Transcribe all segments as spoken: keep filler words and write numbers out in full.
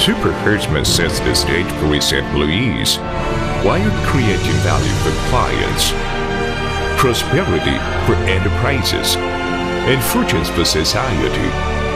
Super Herdsman sets the stage for its employees while creating value for clients, prosperity for enterprises, and fortunes for society.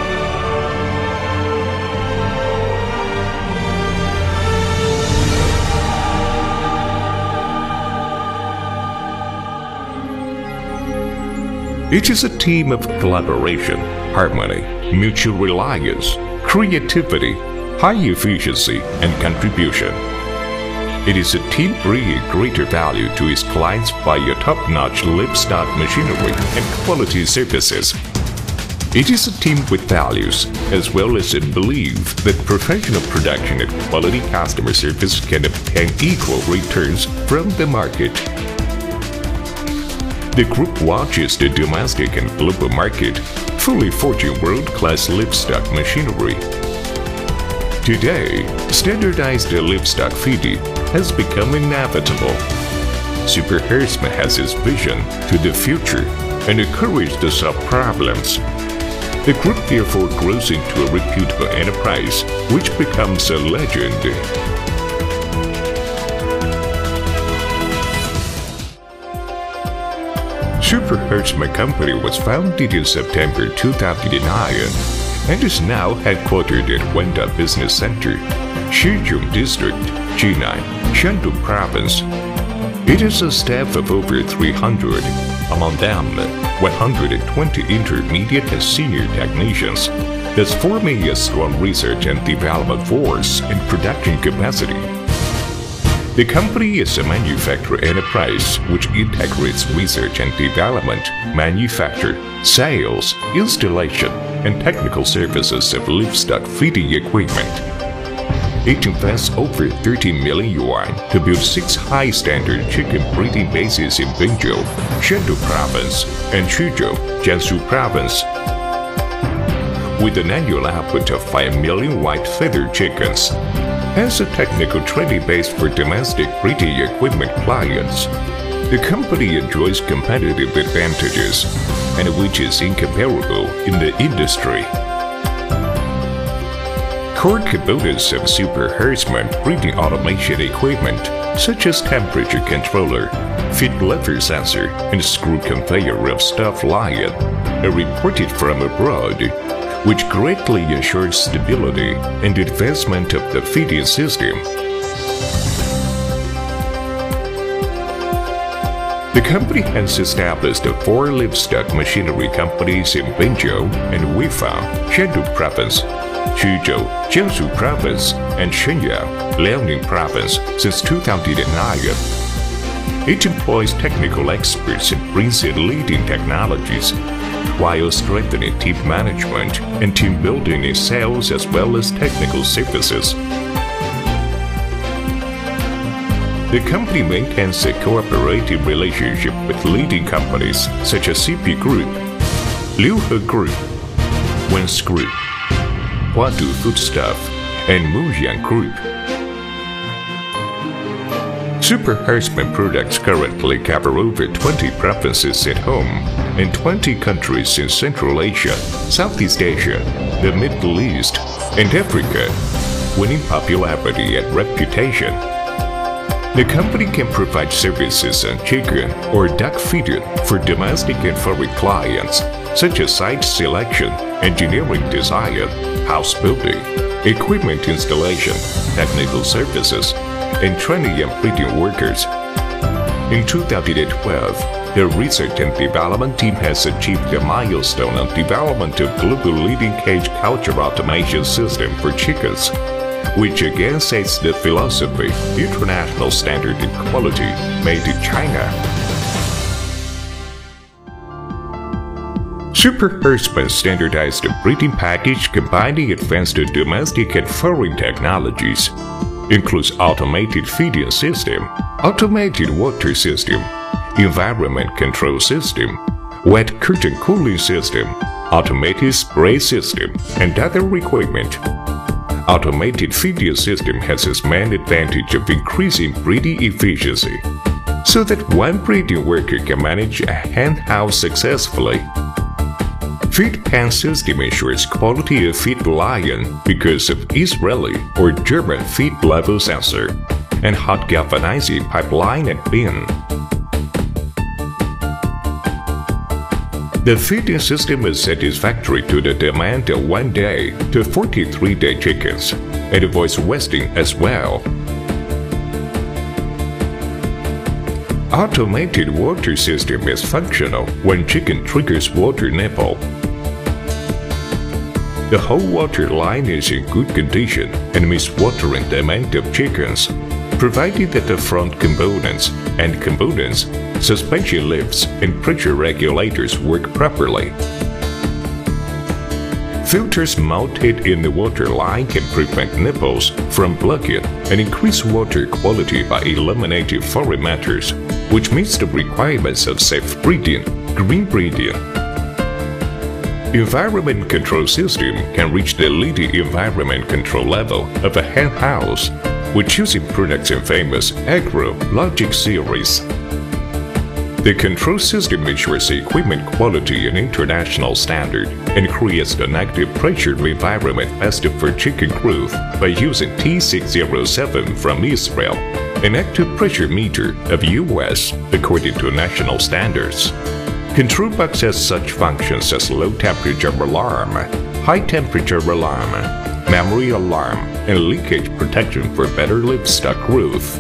It is a team of collaboration, harmony, mutual reliance, creativity, high efficiency, and contribution. It is a team bringing greater value to its clients via top-notch livestock machinery and quality services. It is a team with values, as well as a belief that professional production and quality customer service can obtain equal returns from the market. The group watches the domestic and global market, fully forging world-class livestock machinery. Today, standardized livestock feeding has become inevitable. Super Herdsman has its vision to the future and the courage to solve problems. The group therefore grows into a reputable enterprise, which becomes a legend. Super Herdsman Company was founded in September two thousand nine and is now headquartered at Wanda Business Center, Shizhong District, Jinan, Shandong Province. It has a staff of over three hundred, among them one hundred twenty intermediate and senior technicians, thus forming a strong research and development force and production capacity. The company is a manufacturer enterprise which integrates research and development, manufacture, sales, installation, and technical services of livestock feeding equipment. It invests over thirty million yuan to build six high-standard chicken breeding bases in Bingzhou, Shandong Province, and Chuzhou, Jiangsu Province, with an annual output of five million white feathered chickens. Has a technical training base for domestic breeding equipment clients. The company enjoys competitive advantages, and which is incomparable in the industry. Core components of Super Herdsman breeding automation equipment, such as temperature controller, feed lever sensor, and screw conveyor of stuffed lion, are imported from abroad, which greatly ensures stability and advancement of the feeding system. The company has established four livestock machinery companies in Bingzhou and Weifang, Shandong Province, Chuzhou, Jiangsu Province, and Shenyang, Liaoning Province since two thousand nine. It employs technical experts and brings in leading technologies, while strengthening team management and team building in sales as well as technical services. The company maintains a cooperative relationship with leading companies such as C P Group, Liuhe Group, Wens Group, Huadu Foodstuff, and Mujian Group. Super Herdsman products currently cover over twenty provinces at home and twenty countries in Central Asia, Southeast Asia, the Middle East, and Africa, winning popularity and reputation. The company can provide services on chicken or duck feeding for domestic and foreign clients, such as site selection, engineering design, house building, equipment installation, technical services, and training and breeding workers. In two thousand twelve, the research and development team has achieved a milestone on development of global leading cage culture automation system for chickens, which again sets the philosophy, international standard in quality, made in China. Super Herdsman standardized breeding package combining advanced domestic and foreign technologies. Includes automated feeding system, automated water system, environment control system, wet curtain cooling system, automated spray system, and other equipment. Automated feeding system has its main advantage of increasing breeding efficiency, so that one breeding worker can manage a hen house successfully. Feed pan system ensures quality of feed lion because of Israeli or German feed level sensor and hot galvanizing pipeline and bin. The feeding system is satisfactory to the demand of one day to forty-three day chickens and avoids wasting as well. Automated water system is functional when chicken triggers water nipple. The whole water line is in good condition and meets watering demand of chickens, provided that the front components and components, suspension lifts, and pressure regulators work properly. Filters mounted in the water line can prevent nipples from blocking and increase water quality by eliminating foreign matters, which meets the requirements of safe breeding, green breeding. Environment control system can reach the leading environment control level of a hen house with choosing products in famous Agro Logic series. The control system ensures equipment quality and international standard and creates the negative pressure environment best for chicken growth by using T six oh seven from Israel, an active pressure meter of U S according to national standards. Control box has such functions as low temperature alarm, high temperature alarm, memory alarm, and leakage protection for better livestock growth.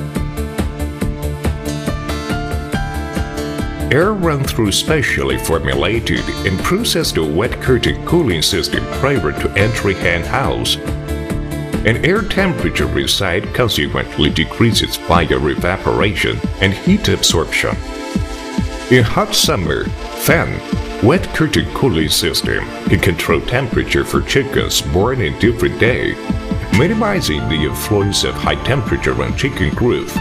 Air run through specially formulated and processed wet curtain cooling system prior to entry hen house. An air temperature inside consequently decreases via evaporation and heat absorption. In hot summer, fan, wet curtain cooling system can control temperature for chickens born in different day, minimizing the influence of high temperature on chicken growth.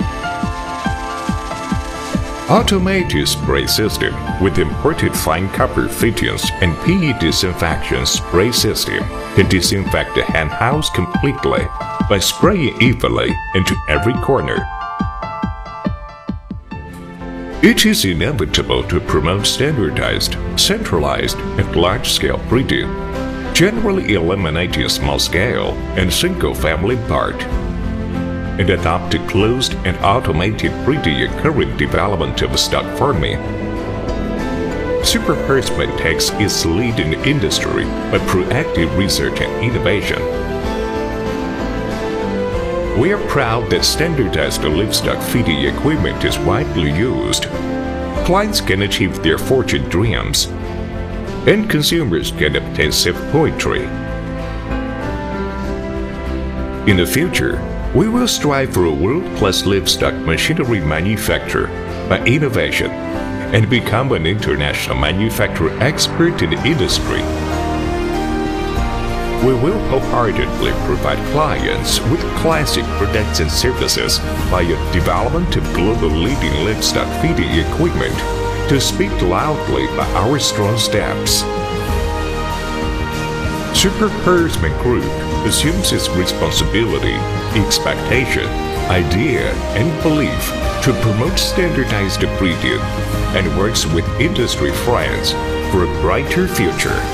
Automated spray system with imported fine copper fittings and P E disinfection spray system can disinfect the hen house completely by spraying evenly into every corner. It is inevitable to promote standardized, centralized, and large-scale breeding, generally eliminating small-scale and single-family barred, and adopt a closed and automated breeding in current development of stock farming. Super Herdsman takes its lead in the industry by proactive research and innovation. We are proud that standardized livestock feeding equipment is widely used. Clients can achieve their fortune dreams, and consumers can obtain safe poultry. In the future, we will strive for a world-class livestock machinery manufacturer by innovation and become an international manufacturer expert in the industry. We will wholeheartedly provide clients with classic products and services via development of global leading livestock feeding equipment to speak loudly by our strong steps. Super Herdsman Group assumes its responsibility, expectation, idea, and belief to promote standardized breeding and works with industry friends for a brighter future.